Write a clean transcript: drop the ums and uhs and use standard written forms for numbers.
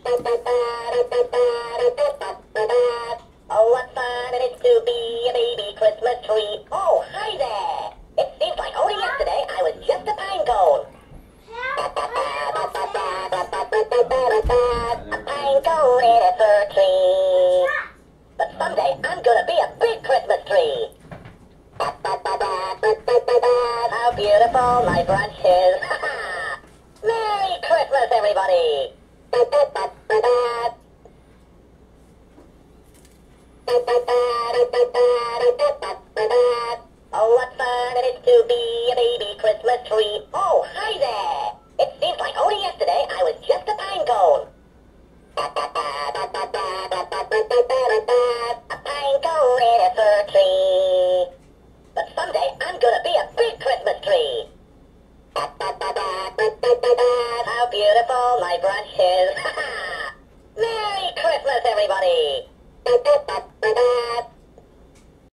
Oh, what fun it is to be a baby Christmas tree. Oh, hi there. It seems like only yesterday I was just a pine cone. A pine cone in a fir tree. But someday I'm gonna be a big Christmas tree. How beautiful my branch is. Merry Christmas, everybody. Oh, what fun it is to be a baby Christmas tree. Oh, hi there. It seems like only yesterday I was just a pine cone. A pine cone in a fir tree. But someday I'm gonna be a big Christmas tree. How beautiful my branch is. Merry Christmas, everybody.